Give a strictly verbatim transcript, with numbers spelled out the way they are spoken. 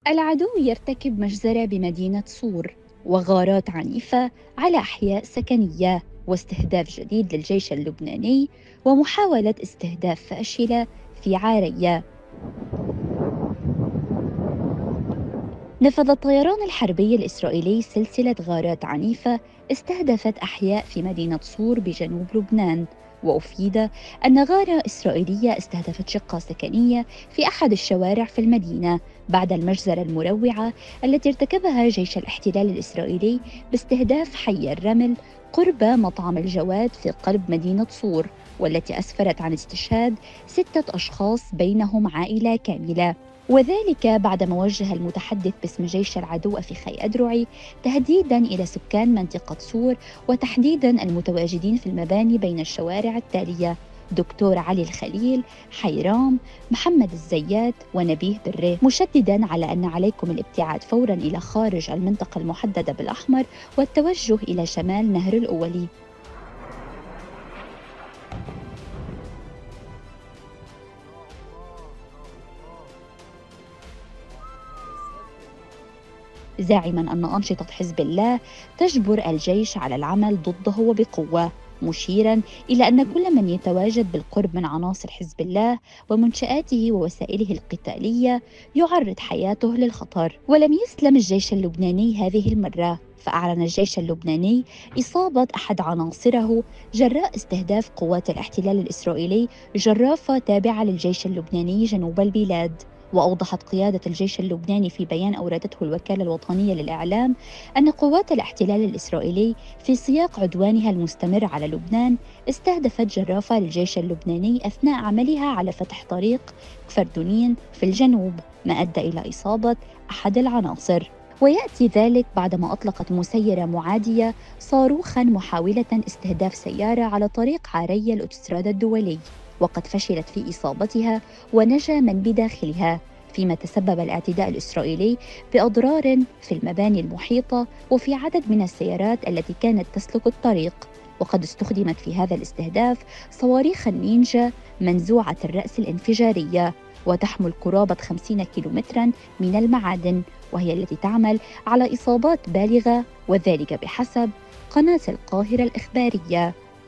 العدو يرتكب مجزرة بمدينة صور وغارات عنيفة على أحياء سكنية واستهداف جديد للجيش اللبناني ومحاولة استهداف فاشلة في عارية. نفذ الطيران الحربي الإسرائيلي سلسلة غارات عنيفة استهدفت أحياء في مدينة صور بجنوب لبنان، وأفيد أن غارة إسرائيلية استهدفت شقة سكنية في أحد الشوارع في المدينة بعد المجزرة المروعة التي ارتكبها جيش الاحتلال الإسرائيلي باستهداف حي الرمل قرب مطعم الجواد في قلب مدينة صور، والتي أسفرت عن استشهاد ستة أشخاص بينهم عائلة كاملة. وذلك بعدما وجه المتحدث باسم جيش العدو أفيخاي أدرعي تهديداً إلى سكان منطقة صور وتحديداً المتواجدين في المباني بين الشوارع التالية: دكتور علي الخليل، حيرام، محمد الزيات ونبيه دري، مشدداً على أن عليكم الابتعاد فوراً إلى خارج المنطقة المحددة بالأحمر والتوجه إلى شمال نهر الأولي. زاعماً أن أنشطة حزب الله تجبر الجيش على العمل ضده وبقوة، مشيراً إلى أن كل من يتواجد بالقرب من عناصر حزب الله ومنشآته ووسائله القتالية يعرض حياته للخطر. ولم يسلم الجيش اللبناني هذه المرة، فأعلن الجيش اللبناني إصابة أحد عناصره جراء استهداف قوات الاحتلال الإسرائيلي جرافة تابعة للجيش اللبناني جنوب البلاد. وأوضحت قيادة الجيش اللبناني في بيان أوردته الوكالة الوطنية للإعلام أن قوات الاحتلال الإسرائيلي في سياق عدوانها المستمر على لبنان استهدفت جرافة للجيش اللبناني أثناء عملها على فتح طريق كفردونين في الجنوب، ما أدى إلى إصابة أحد العناصر. ويأتي ذلك بعدما أطلقت مسيرة معادية صاروخاً محاولة استهداف سيارة على طريق عارية الأوتوستراد الدولي، وقد فشلت في إصابتها ونجا من بداخلها، فيما تسبب الاعتداء الإسرائيلي بأضرار في المباني المحيطة وفي عدد من السيارات التي كانت تسلك الطريق. وقد استخدمت في هذا الاستهداف صواريخ النينجا منزوعة الرأس الانفجارية، وتحمل قرابة خمسين كيلومتراً من المعادن، وهي التي تعمل على إصابات بالغة، وذلك بحسب قناة القاهرة الإخبارية.